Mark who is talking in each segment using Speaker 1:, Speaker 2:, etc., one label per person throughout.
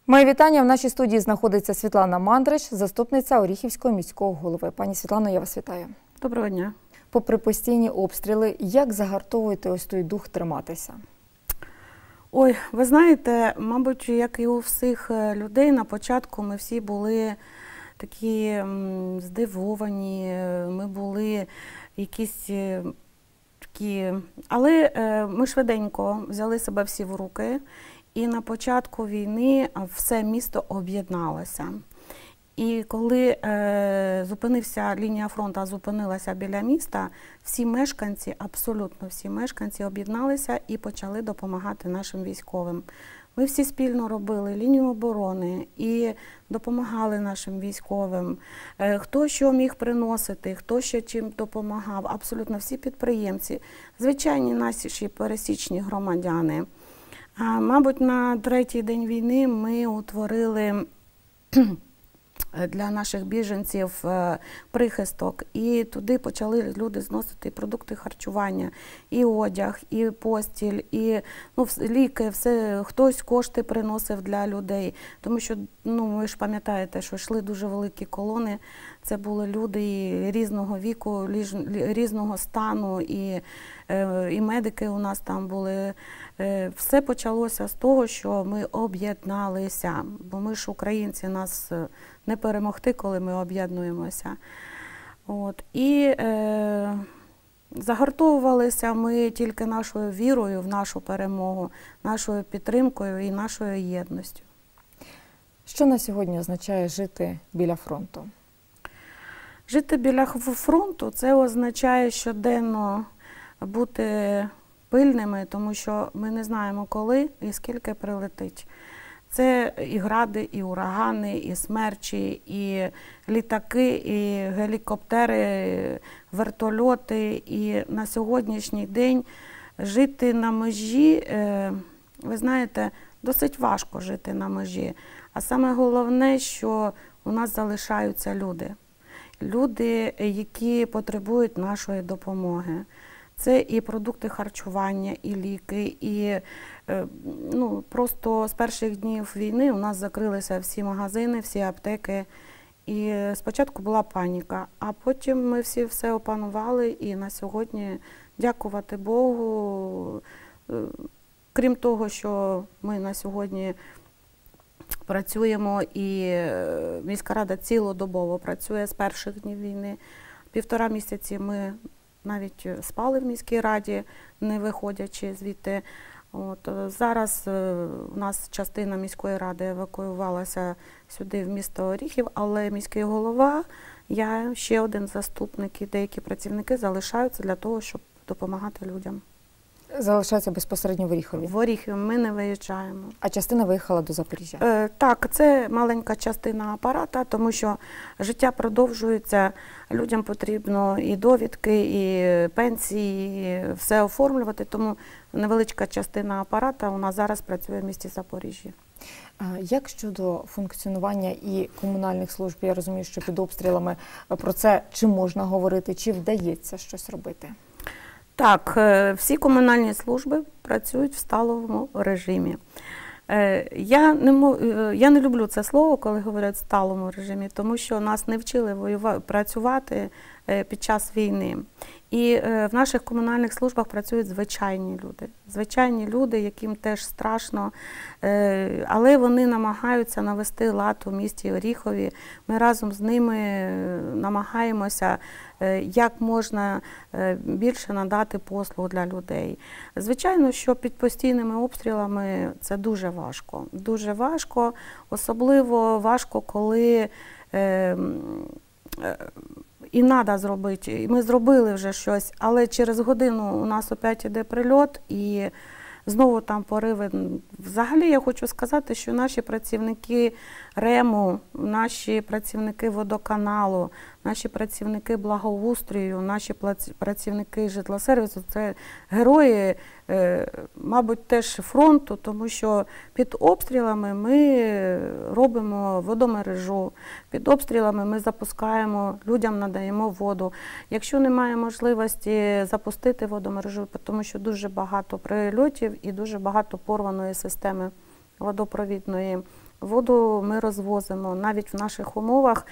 Speaker 1: Моє вітання. В нашій студії знаходиться Світлана Мандрич, заступниця Оріхівського міського голови. Пані Світлано, я вас вітаю.
Speaker 2: Доброго дня.
Speaker 1: Попри постійні обстріли, як загартовуєте ось той дух триматися?
Speaker 2: Ой, ви знаєте, мабуть, як і у всіх людей, на початку ми всі були такі здивовані, ми були якісь такі... Але ми швиденько взяли себе всі в руки, і на початку війни все місто об'єдналося. І коли зупинився лінія фронту, зупинилася біля міста, всі мешканці, абсолютно всі мешканці об'єдналися і почали допомагати нашим військовим. Ми всі спільно робили лінію оборони і допомагали нашим військовим. Хто що міг приносити, хто що чим допомагав, абсолютно всі підприємці, звичайні наші пересічні громадяни. Мабуть, на третій день війни ми утворили для наших біженців прихисток, і туди почали люди зносити продукти харчування, і одяг, і постіль, і ліки, все, хтось кошти приносив для людей. Тому що, ви ж пам'ятаєте, що йшли дуже великі колони, це були люди різного віку, різного стану, і медики у нас там були. Все почалося з того, що ми об'єдналися, бо ми ж українці, нас не перемогти, коли ми об'єднуємося. І загартовувалися ми тільки нашою вірою в нашу перемогу, нашою підтримкою і нашою єдністю.
Speaker 1: Що на сьогодні означає жити біля фронту?
Speaker 2: Жити біля фронту – це означає щоденно бути пильними, тому що ми не знаємо, коли і скільки прилетить. Це і гради, і урагани, і смерчі, і літаки, і гелікоптери, вертольоти. І на сьогоднішній день жити на межі, ви знаєте, досить важко жити на межі. А саме головне, що у нас залишаються люди. Люди, які потребують нашої допомоги. Це і продукти харчування, і ліки, і просто з перших днів війни у нас закрилися всі магазини, всі аптеки. І спочатку була паніка, а потім ми всі все опанували, і на сьогодні, дякувати Богу, крім того, що ми на сьогодні працюємо, і міська рада цілодобово працює з перших днів війни. 1,5 місяці ми навіть спали в міській раді, не виходячи звідти. Зараз у нас частина міської ради евакуювалася сюди, в місто Оріхів, але міський голова, я, ще один заступник і деякі працівники залишаються для того, щоб допомагати людям.
Speaker 1: Залишаються безпосередньо в Оріхові?
Speaker 2: В Оріхові ми не виїжджаємо.
Speaker 1: А частина виїхала до Запоріжжя?
Speaker 2: Так, це маленька частина апарата, тому що життя продовжується, людям потрібно і довідки, і пенсії, і все оформлювати, тому невеличка частина апарата у нас зараз працює в місті Запоріжжя.
Speaker 1: Як щодо функціонування і комунальних служб? Я розумію, що під обстрілами про це чи можна говорити, чи вдається щось робити?
Speaker 2: Так, всі комунальні служби працюють в сталому режимі. Я не люблю це слово, коли говорять в сталому режимі, тому що нас не вчили працювати під час війни. І в наших комунальних службах працюють звичайні люди, яким теж страшно, але вони намагаються навести лад у місті Оріхові. Ми разом з ними намагаємося як можна більше надати послуг для людей. Звичайно, що під постійними обстрілами це дуже важко. Дуже важко, особливо важко, коли і треба зробити. І ми зробили вже щось, але через годину у нас опять іде прильот і знову там пориви. Взагалі я хочу сказати, що наші працівники РЕМу, наші працівники водоканалу, наші працівники благоустрою, наші працівники житлосервісу – це герої, мабуть, теж фронту, тому що під обстрілами ми робимо водомережу, під обстрілами ми запускаємо, людям надаємо воду. Якщо немає можливості запустити водомережу, тому що дуже багато прильотів і дуже багато порваної системи водопровідної, Воду ми розвозимо. Навіть в наших умовах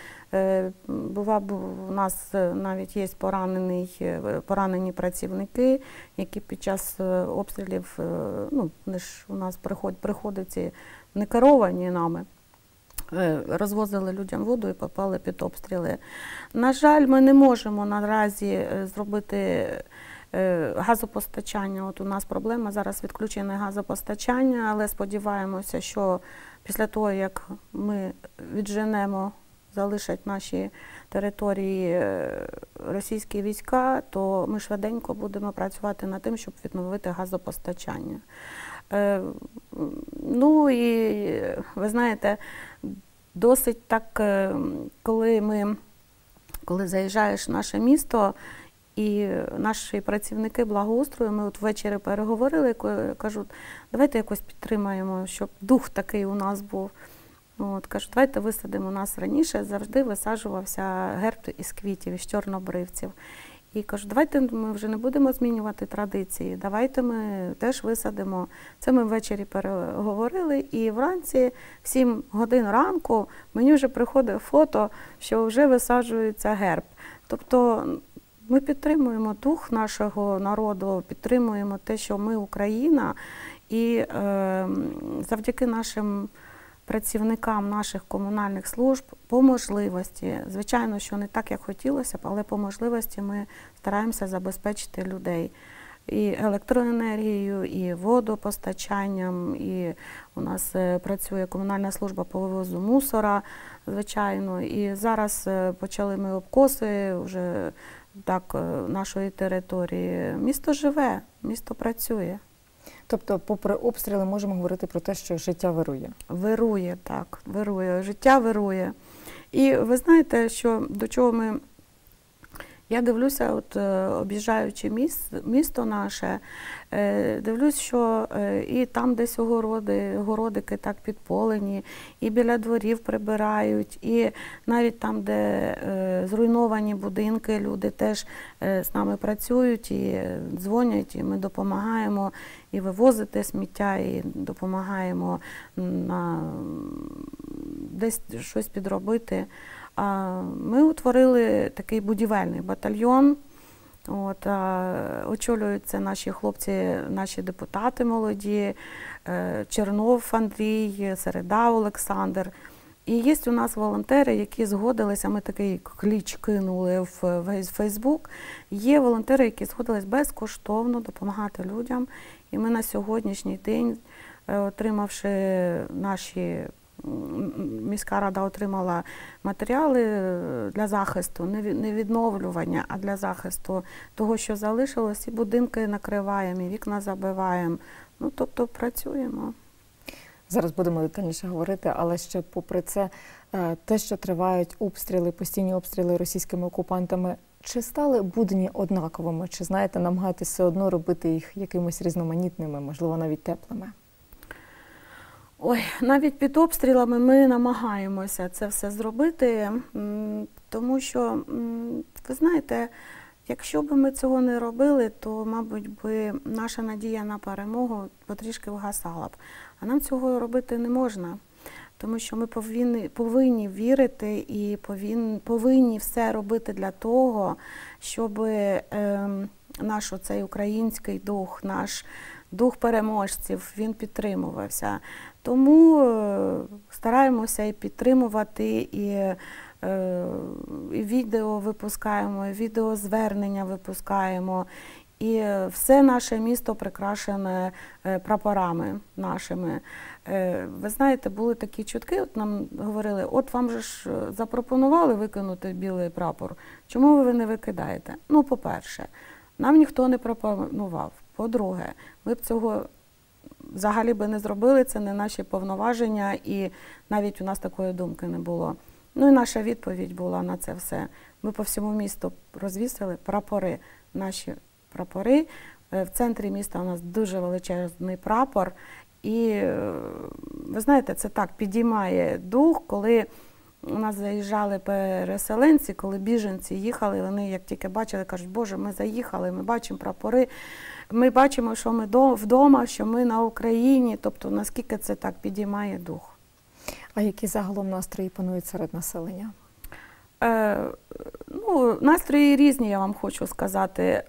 Speaker 2: у нас навіть є поранені працівники, які під час обстрілів, вони ж у нас приходять ці не керовані нами, розвозили людям воду і попали під обстріли. На жаль, ми не можемо наразі зробити газопостачання. От у нас проблема зараз відключене газопостачання, але сподіваємося, що після того, як ми відженемо, залишать наші території російські війська, то ми швиденько будемо працювати над тим, щоб відновити газопостачання. Ну і ви знаєте, досить так, коли заїжджаєш в наше місто, і наші працівники благоустрою, ми от ввечері переговорили, кажуть, давайте якось підтримаємо, щоб дух такий у нас був. От, кажуть, давайте висадимо. У нас раніше завжди висаджувався герб із квітів, із чорнобривців. І кажуть, давайте ми вже не будемо змінювати традиції, давайте ми теж висадимо. Це ми ввечері переговорили, і вранці, в 7 годин ранку, мені вже приходить фото, що вже висаджується герб. Тобто ми підтримуємо дух нашого народу, підтримуємо те, що ми Україна, і завдяки нашим працівникам наших комунальних служб по можливості, звичайно, що не так, як хотілося б, але по можливості ми стараємося забезпечити людей і електроенергією, і водопостачанням, і у нас працює комунальна служба по вивозу мусора, звичайно, і зараз почали ми обкоси вже так нашої території. Місто живе, місто працює.
Speaker 1: Тобто, попри обстріли, можемо говорити про те, що життя вирує?
Speaker 2: Вирує, так, вирує. Життя вирує. І ви знаєте, що до чого я дивлюся, от об'їжджаючи місто наше, дивлюсь, що і там десь городики так підполені, і біля дворів прибирають, і навіть там, де зруйновані будинки, люди теж з нами працюють і дзвонять, і ми допомагаємо і вивозити сміття, і допомагаємо десь щось підробити. Ми утворили такий будівельний батальйон. Очолюють це наші хлопці, наші депутати молоді, Чернов Андрій, Середа Олександр. І є у нас волонтери, які згодилися, ми такий кліч кинули в Фейсбук. Є волонтери, які згодились безкоштовно допомагати людям. І ми на сьогоднішній день, отримавши міська рада отримала матеріали для захисту, не відновлювання, а для захисту того, що залишилось, і будинки накриваємо, і вікна забиваємо. Тобто працюємо.
Speaker 1: Зараз будемо детальніше говорити, але ще попри це, те, що тривають обстріли, постійні обстріли російськими окупантами, чи стали будні однаковими? Чи, знаєте, намагаєтесь все одно робити їх якимось різноманітними, можливо, навіть теплими?
Speaker 2: Ой, навіть під обстрілами ми намагаємося це все зробити, тому що, ви знаєте, якщо б ми цього не робили, то, мабуть, би наша надія на перемогу потрішки вгасала б. А нам цього робити не можна, тому що ми повинні вірити і повинні все робити для того, щоб наш оцей український дух, наш дух переможців, він підтримувався. Тому стараємося і підтримувати, і відео випускаємо, і відеозвернення випускаємо. І все наше місто прикрашене прапорами нашими. Ви знаєте, були такі чутки, от нам говорили, от вам же ж запропонували викинути білий прапор, чому ви не викидаєте? По-перше, нам ніхто не пропонував. По-друге, ми б цього взагалі би не зробили, це не наші повноваження, і навіть у нас такої думки не було. І наша відповідь була на це все. Ми по всьому місту розвісили прапори, наші прапори. В центрі міста у нас дуже величезний прапор. І, ви знаєте, це так підіймає дух, коли у нас заїжджали переселенці, коли біженці їхали, вони як тільки бачили, кажуть, Боже, ми заїхали, ми бачимо прапори, ми бачимо, що ми вдома, що ми на Україні, тобто наскільки це так підіймає дух.
Speaker 1: А які загалом настрої панують серед населення?
Speaker 2: Ну, настрої різні, я вам хочу сказати,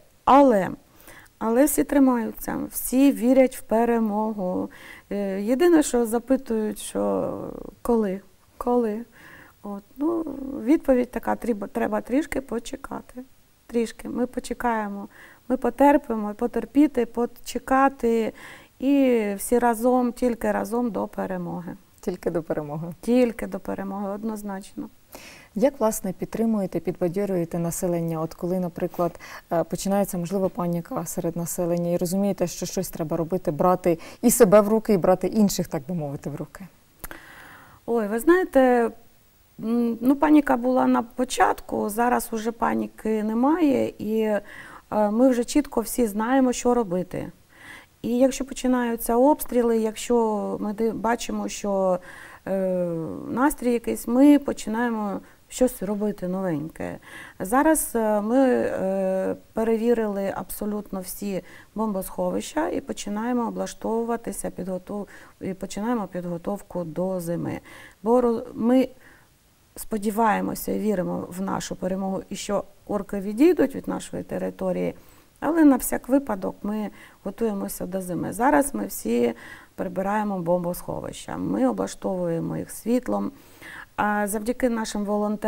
Speaker 2: але всі тримаються, всі вірять в перемогу. Єдине, що запитують, що коли. От, ну, відповідь така, треба трішки почекати. Трішки. Ми почекаємо, ми потерпимо, потерпіти, почекати і всі разом, тільки разом до перемоги.
Speaker 1: Тільки до перемоги.
Speaker 2: Тільки до перемоги, однозначно.
Speaker 1: Як, власне, підтримуєте, підбадьорюєте населення, от коли, наприклад, починається, можливо, паніка серед населення і розумієте, що щось треба робити, брати і себе в руки, і брати інших, так би мовити, в руки?
Speaker 2: Ой, ви знаєте, ну, паніка була на початку, зараз вже паніки немає, і ми вже чітко всі знаємо, що робити. І якщо починаються обстріли, якщо ми бачимо, що настрій якийсь, ми починаємо щось робити новеньке. Зараз ми перевірили абсолютно всі бомбосховища і починаємо облаштовуватися, і починаємо підготовку до зими. Бо ми сподіваємося і віримо в нашу перемогу, і що орки відійдуть від нашої території, але на всяк випадок ми готуємося до зими. Зараз ми всі прибираємо бомбосховища, ми облаштовуємо їх світлом. А завдяки нашим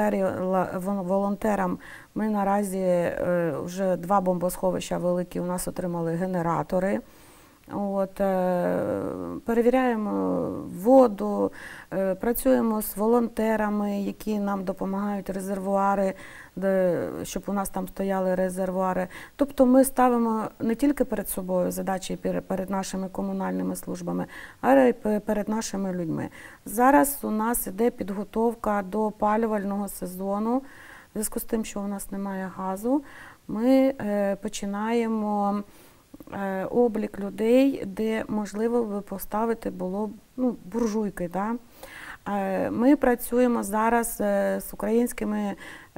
Speaker 2: волонтерам ми наразі вже 2 бомбосховища великі у нас отримали генератори. От, перевіряємо воду, працюємо з волонтерами, які нам допомагають резервуари, щоб у нас там стояли резервуари. Тобто ми ставимо не тільки перед собою задачі перед нашими комунальними службами, але й перед нашими людьми. Зараз у нас іде підготовка до опалювального сезону. В зв'язку з тим, що у нас немає газу, ми починаємо облік людей, де можливо би поставити було буржуйки. Да? Ми працюємо зараз з українськими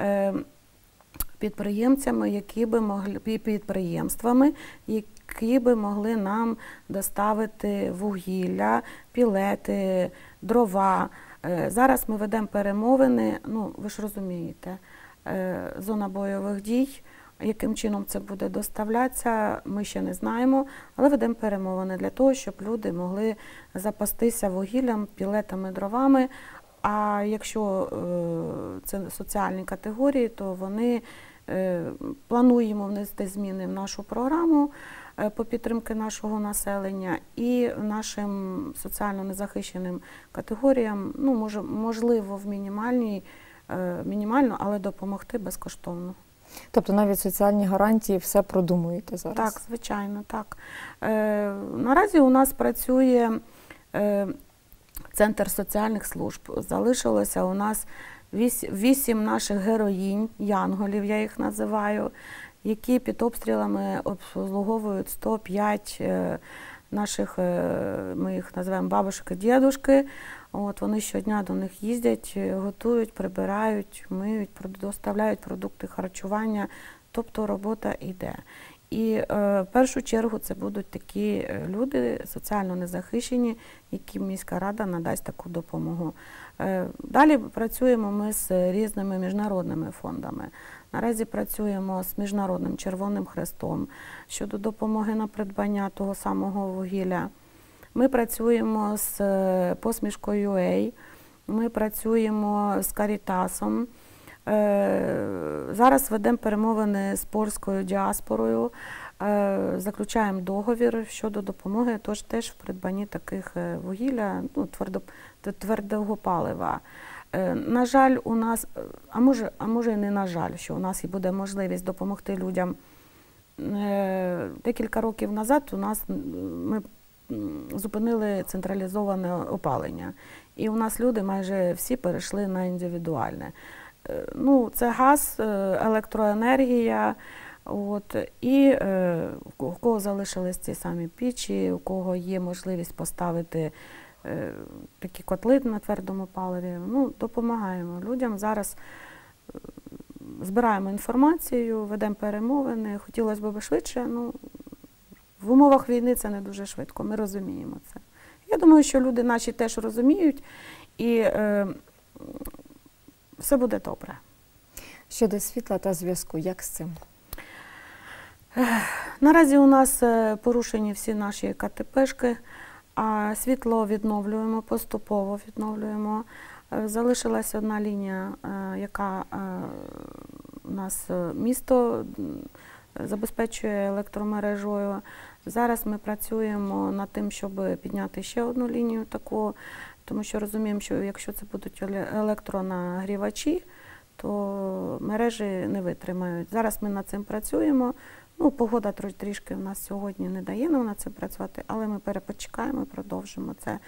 Speaker 2: підприємцями, підприємствами, які би могли нам доставити вугілля, пілети, дрова. Зараз ми ведемо перемовини, ну ви ж розумієте, зона бойових дій. Яким чином це буде доставлятися, ми ще не знаємо, але ведемо перемовини для того, щоб люди могли запастися вугіллям, пілетами, дровами. А якщо це соціальні категорії, то вони плануємо внести зміни в нашу програму по підтримці нашого населення і нашим соціально незахищеним категоріям, ну, можливо, в мінімально, але допомогти безкоштовно.
Speaker 1: Тобто навіть соціальні гарантії все продумуєте зараз?
Speaker 2: Так, звичайно, так. Наразі у нас працює Центр соціальних служб. Залишилося у нас 8 наших героїнь, янголів я їх називаю, які під обстрілами обслуговують 105 наших, ми їх називаємо бабушки, дідушки. От, вони щодня до них їздять, готують, прибирають, миють, доставляють продукти харчування, тобто робота йде. І в першу чергу це будуть такі люди, соціально незахищені, яким міська рада надасть таку допомогу. Далі працюємо ми з різними міжнародними фондами. Наразі працюємо з Міжнародним Червоним Хрестом щодо допомоги на придбання того самого вугілля. Ми працюємо з Посмішкою.UA, ми працюємо з Карітасом. Зараз ведемо перемовини з польською діаспорою, заключаємо договір щодо допомоги, тож теж в придбанні таких вугілля, ну, твердого палива. На жаль, у нас, а може і не на жаль, що у нас і буде можливість допомогти людям. Декілька років назад ми зупинили централізоване опалення. І у нас люди майже всі перейшли на індивідуальне. Ну, це газ, електроенергія, от, і у кого залишились ці самі пічі, у кого є можливість поставити такі котли на твердому паливі, ну, допомагаємо людям. Зараз збираємо інформацію, ведемо перемовини, хотілося б швидше, ну, в умовах війни це не дуже швидко, ми розуміємо це. Я думаю, що люди наші теж розуміють, і все буде добре.
Speaker 1: Щодо світла та зв'язку, як з цим?
Speaker 2: Наразі у нас порушені всі наші КТПшки, а світло відновлюємо, поступово відновлюємо. Залишилася одна лінія, яка у нас місто забезпечує електромережою. Зараз ми працюємо над тим, щоб підняти ще одну лінію таку, тому що розуміємо, що якщо це будуть електронагрівачі, то мережі не витримають. Зараз ми над цим працюємо. Ну, погода трішки у нас сьогодні не дає нам над цим працювати, але ми перепочекаємо і продовжимо це.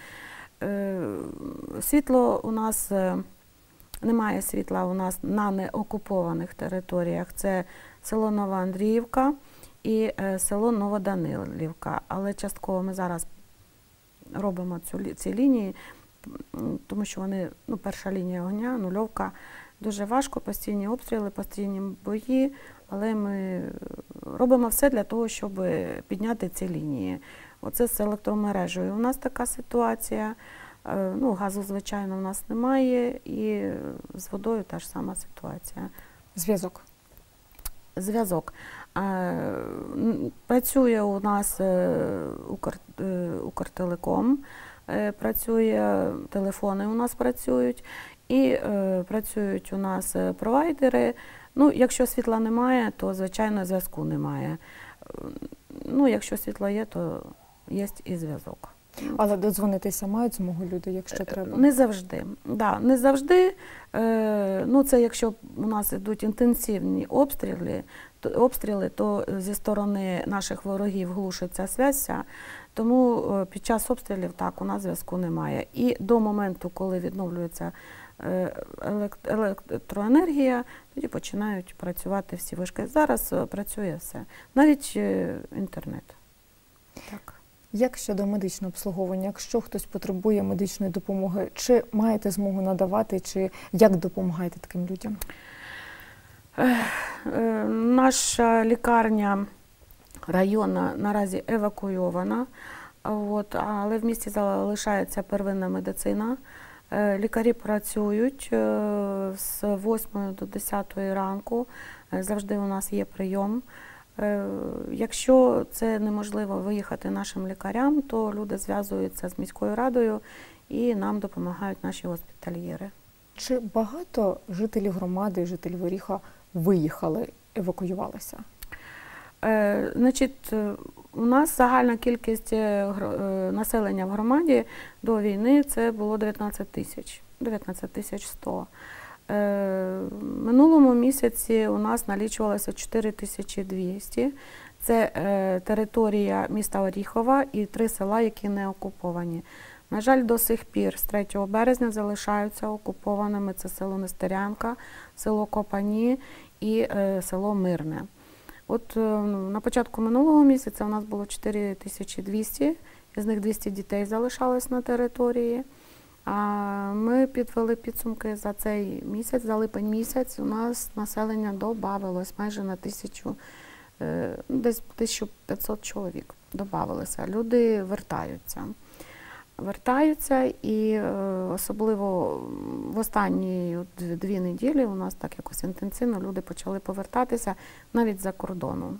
Speaker 2: Світло у нас, немає світла у нас на неокупованих територіях. Це село Нова Андріївка і село Новоданилівка. Але частково ми зараз робимо ці лінії, тому що вони, ну, перша лінія огня, нульовка, дуже важко, постійні обстріли, постійні бої, але ми робимо все для того, щоб підняти ці лінії. Оце з електромережею. У нас така ситуація. Ну, газу, звичайно, у нас немає, і з водою та ж сама ситуація.
Speaker 1: Зв'язок?
Speaker 2: Зв'язок. Працює у нас Укртелеком, працює, телефони у нас працюють, і працюють у нас провайдери. Ну, якщо світла немає, то, звичайно, зв'язку немає. Ну, якщо світло є, то є і зв'язок.
Speaker 1: Але додзвонитися мають змогу люди, якщо треба?
Speaker 2: Не завжди. Да, не завжди. Ну, це якщо у нас йдуть інтенсивні обстріли, то зі сторони наших ворогів глушиться зв'язь, тому під час обстрілів так, у нас зв'язку немає. І до моменту, коли відновлюється електроенергія, тоді починають працювати всі вишки. Зараз працює все, навіть інтернет. Так.
Speaker 1: Як щодо медичного обслуговування? Якщо хтось потребує медичної допомоги, чи маєте змогу надавати, чи як допомагаєте таким людям?
Speaker 2: Наша лікарня районна наразі евакуйована, але в місті залишається первинна медицина. Лікарі працюють з 8 до 10 ранку, завжди у нас є прийом. Якщо це неможливо виїхати нашим лікарям, то люди зв'язуються з міською радою і нам допомагають наші госпітальєри.
Speaker 1: Чи багато жителів громади, жителів Оріха виїхали, евакуювалися?
Speaker 2: Значить, у нас загальна кількість населення в громаді до війни це було 19 тисяч 100. Минулому місяці у нас налічувалося 4200. Це територія міста Оріхова і 3 села, які не окуповані. На жаль, до сих пір з 3 березня залишаються окупованими. Це село Нестерянка, село Копані і село Мирне. От на початку минулого місяця у нас було 4200, з них 200 дітей залишалось на території. А ми підвели підсумки за цей місяць, за липень місяць, у нас населення добавилось майже на 1000, десь 1500 чоловік добавилося. Люди вертаються і особливо в останні 2 неділі у нас так якось інтенсивно люди почали повертатися навіть за кордону.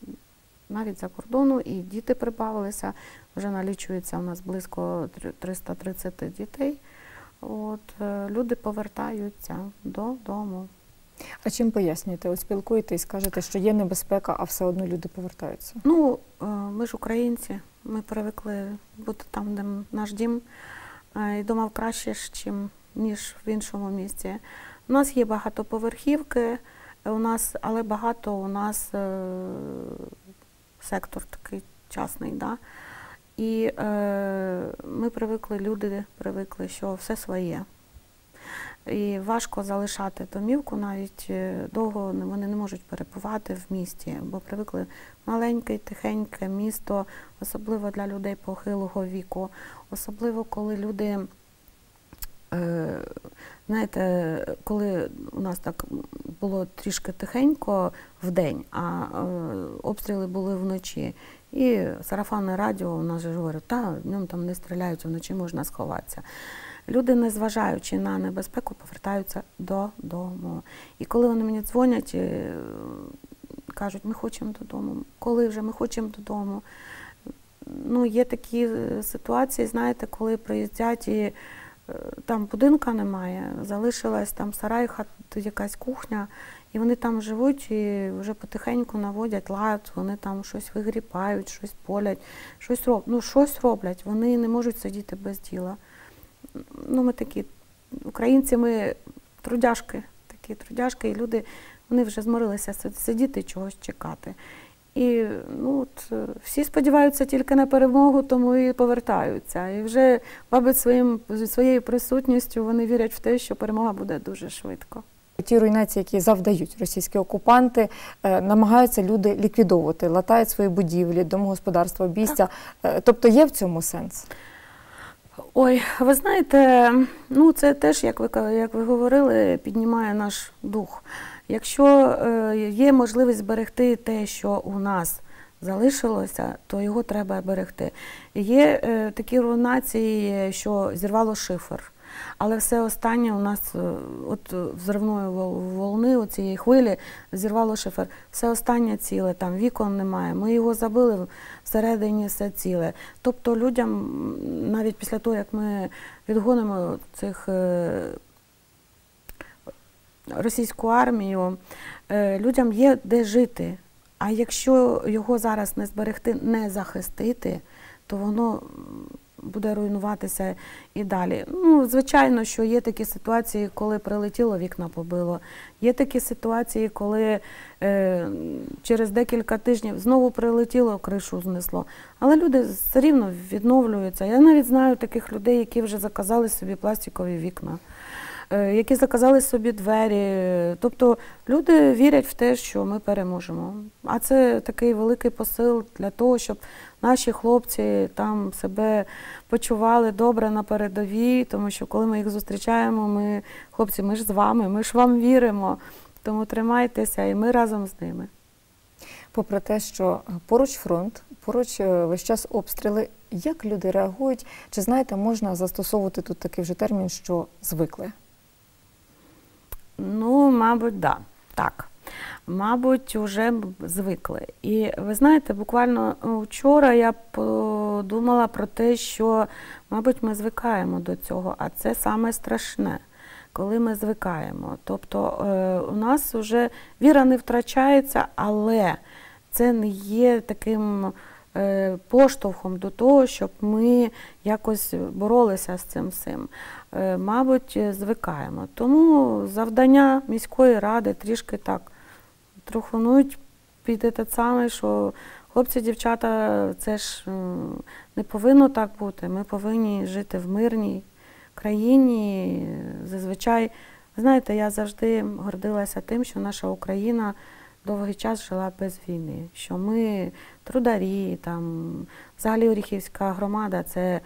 Speaker 2: І діти прибавилися, вже налічується у нас близько 330 дітей. Люди повертаються додому.
Speaker 1: А чим пояснюєте? От спілкуєтесь, кажете, що є небезпека, а все одно люди повертаються?
Speaker 2: Ну, ми ж українці, ми привикли бути там, де наш дім, і думав краще, ніж в іншому місці. У нас є багатоповерхівки, але багато у нас сектор такий частний, да? І ми люди привикли, що все своє. І важко залишати домівку, навіть довго вони не можуть перебувати в місті, бо привикли маленьке, тихеньке місто, особливо для людей похилого віку, особливо коли люди, знаєте, коли у нас так було трішки тихенько вдень, а обстріли були вночі. І сарафанне радіо у нас же говорять, днем там не стріляють, вночі можна сховатися. Люди, незважаючи на небезпеку, повертаються додому. І коли вони мені дзвонять, кажуть, ми хочемо додому. Коли вже ми хочемо додому? Ну, є такі ситуації, знаєте, коли приїздять і там будинка немає, залишилась там сарай, якась кухня, і вони там живуть і вже потихеньку наводять лад, вони там щось вигрібають, щось полять, щось роблять. Вони не можуть сидіти без діла. Ну, ми такі, українці, ми трудяшки, і люди, вони вже зморилися сидіти і чогось чекати. І всі сподіваються тільки на перемогу, тому і повертаються. І вже, мабуть, своєю присутністю вони вірять в те, що перемога буде дуже швидко.
Speaker 1: Ті руйнації, які завдають російські окупанти, намагаються люди ліквідовувати, латають свої будівлі, домогосподарства, обійстя. Тобто є в цьому сенс?
Speaker 2: Ой, ви знаєте, це теж, як ви говорили, піднімає наш дух. Якщо є можливість зберегти те, що у нас залишилося, то його треба берегти. Є такі руйнації, що зірвало шифер. Але все останнє у нас, от взривної волни, оцієї хвилі, зірвало шифер. Все останнє ціле, там вікон немає. Ми його забили, всередині все ціле. Тобто людям, навіть після того, як ми відгонимо цих російську армію, людям є де жити. А якщо його зараз не зберегти, не захистити, то воно буде руйнуватися і далі. Звичайно, що є такі ситуації, коли прилетіло, вікна побило. Є такі ситуації, коли через декілька тижнів знову прилетіло, кришу знесло. Але люди все рівно відновлюються. Я навіть знаю таких людей, які вже заказали собі пластикові вікна, які заказали собі двері. Тобто люди вірять в те, що ми переможемо. А це такий великий посил для того, щоб наші хлопці там себе почували добре на передовій, тому що коли ми їх зустрічаємо, хлопці, ми ж з вами, ми ж вам віримо, тому тримайтеся, і ми разом з ними.
Speaker 1: Попри те, що поруч фронт, поруч весь час обстріли, як люди реагують? Чи, знаєте, можна застосовувати тут такий вже термін, що звикли?
Speaker 2: Мабуть, да. Так. Мабуть, вже звикли. І ви знаєте, буквально вчора я подумала про те, що, мабуть, ми звикаємо до цього, а це саме страшне, коли ми звикаємо. Тобто у нас вже віра не втрачається, але це не є таким поштовхом до того, щоб ми якось боролися з цим всім. Мабуть, звикаємо. Тому завдання міської ради трішки так трухануть під те саме, що хлопці, дівчата, це ж не повинно так бути. Ми повинні жити в мирній країні. Зазвичай, знаєте, я завжди гордилася тим, що наша Україна довгий час жила без війни. Що ми трударі, там, взагалі Оріхівська громада – це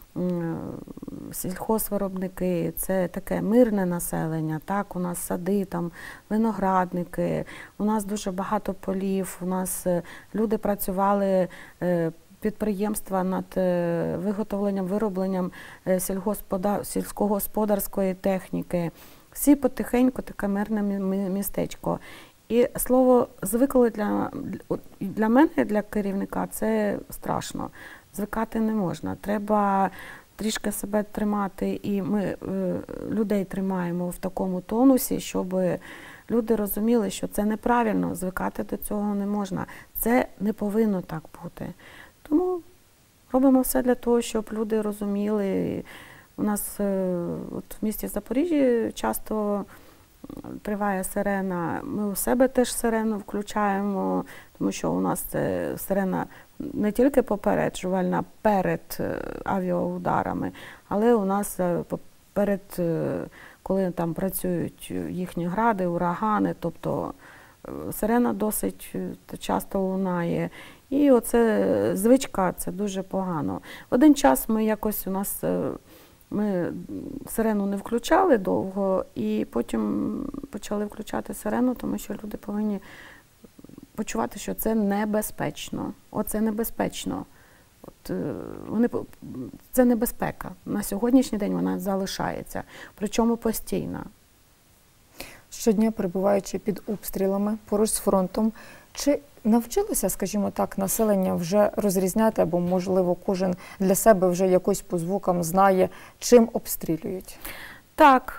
Speaker 2: сільхозвиробники, це таке мирне населення, так, у нас сади, там, виноградники, у нас дуже багато полів, у нас люди працювали, підприємства над виготовленням, виробленням сільськогосподарської техніки. Всі потихеньку таке мирне містечко. І слово «звикли» для мене, для керівника, це страшно. Звикати не можна. Треба трішки себе тримати, і ми людей тримаємо в такому тонусі, щоб люди розуміли, що це неправильно, звикати до цього не можна. Це не повинно так бути. Тому робимо все для того, щоб люди розуміли. У нас от в місті Запоріжжя часто триває сирена. Ми у себе теж сирену включаємо, тому що у нас це сирена не тільки попереджувальна перед авіаударами, але у нас перед, коли там працюють їхні гради, урагани, тобто сирена досить часто лунає. І оце звичка, це дуже погано. В один час ми сирену не включали довго, і потім почали включати сирену, тому що люди повинні почувати, що це небезпечно. Оце небезпечно. Це небезпека. На сьогоднішній день вона залишається, причому постійна.
Speaker 1: Щодня перебуваючи під обстрілами поруч з фронтом, чи навчилося, скажімо так, населення вже розрізняти, або, можливо, кожен для себе вже якось по звукам знає, чим обстрілюють?
Speaker 2: Так,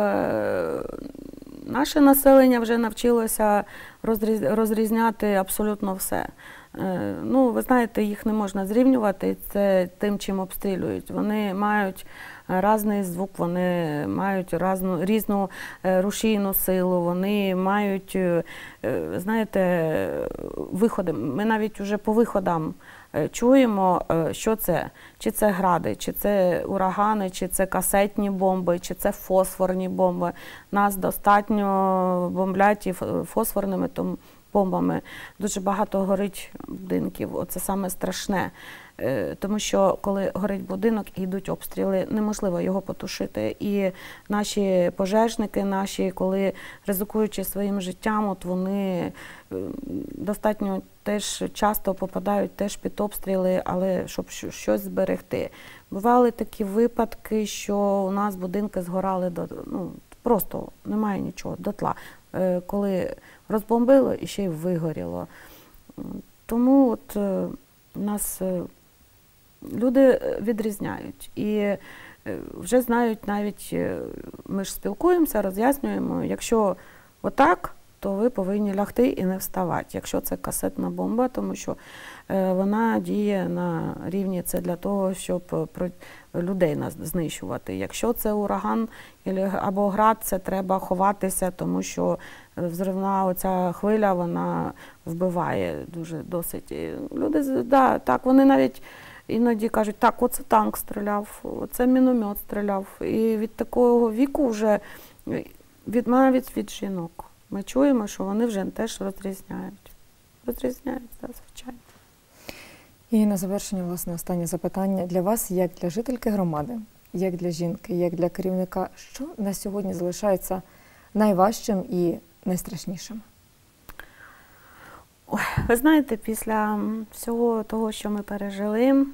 Speaker 2: наше населення вже навчилося розрізняти абсолютно все. Ну, ви знаєте, їх не можна зрівнювати це тим, чим обстрілюють. Вони мають різний звук, вони мають різну рушійну силу, вони мають, знаєте, виходи. Ми навіть вже по виходам чуємо, що це. Чи це гради, чи це урагани, чи це касетні бомби, чи це фосфорні бомби. Нас достатньо бомблять і фосфорними бомбами. Дуже багато горить будинків. Оце саме страшне. Тому що коли горить будинок і йдуть обстріли, неможливо його потушити. І наші пожежники, коли ризикуючи своїм життям, от вони достатньо теж часто попадають теж під обстріли, але щоб щось зберегти. Бували такі випадки, що у нас будинки згорали просто немає нічого, дотла. Коли розбомбило і ще й вигоріло. Тому от у нас люди відрізняють і вже знають навіть, ми ж спілкуємося, роз'яснюємо, якщо отак, то ви повинні лягти і не вставати, якщо це касетна бомба, тому що вона діє на рівні, це для того, щоб людей знищувати. Якщо це ураган або град, це треба ховатися, тому що взривна оця хвиля, вона вбиває дуже досить. Люди, так, вони навіть іноді кажуть, так, оце танк стріляв, оце міномет стріляв. І від такого віку вже, навіть від жінок, ми чуємо, що вони вже теж розрізняють. Розрізняють, звичайно.
Speaker 1: І на завершення, власне, останнє запитання для вас, як для жительки громади, як для жінки, як для керівника, що на сьогодні залишається найважчим і найстрашнішим?
Speaker 2: Ой, ви знаєте, після всього того, що ми пережили,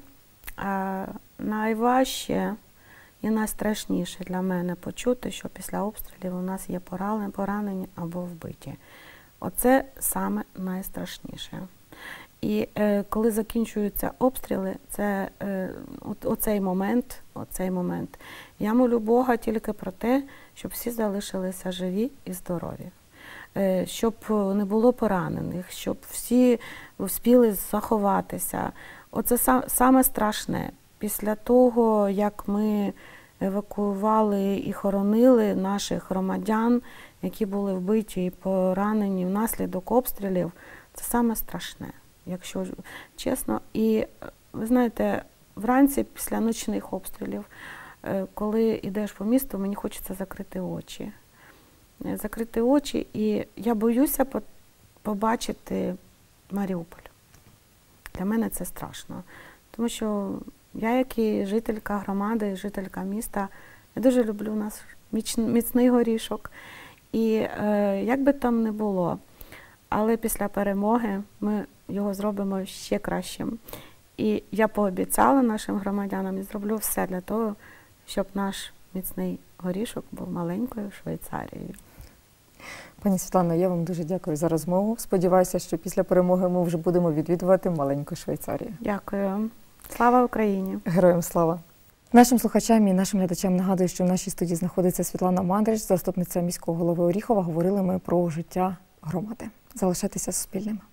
Speaker 2: найважче і найстрашніше для мене почути, що після обстрілів у нас є поранені або вбиті. Оце саме найстрашніше. І коли закінчуються обстріли, це оцей момент. Я молю Бога тільки про те, щоб всі залишилися живі і здорові. Щоб не було поранених, щоб всі встигли заховатися. Оце саме страшне. Після того, як ми евакуювали і хоронили наших громадян, які були вбиті і поранені внаслідок обстрілів, це саме страшне, якщо чесно. І ви знаєте, вранці після нічних обстрілів, коли йдеш по місту, мені хочеться закрити очі. Закрити очі, і я боюся побачити Маріуполь. Для мене це страшно. Тому що я, як і жителька громади, жителька міста, я дуже люблю наш міцний горішок. І як би там не було, але після перемоги ми його зробимо ще кращим. І я пообіцяла нашим громадянам і зроблю все для того, щоб наш міцний горішок був маленькою Швейцарією.
Speaker 1: Пані Світлано, я вам дуже дякую за розмову. Сподіваюся, що після перемоги ми вже будемо відвідувати маленьку Швейцарію.
Speaker 2: Дякую. Слава Україні!
Speaker 1: Героям слава! Нашим слухачам і нашим глядачам нагадую, що в нашій студії знаходиться Світлана Мандрич, заступниця міського голови Оріхова. Говорили ми про життя громади. Залишайтеся Суспільним.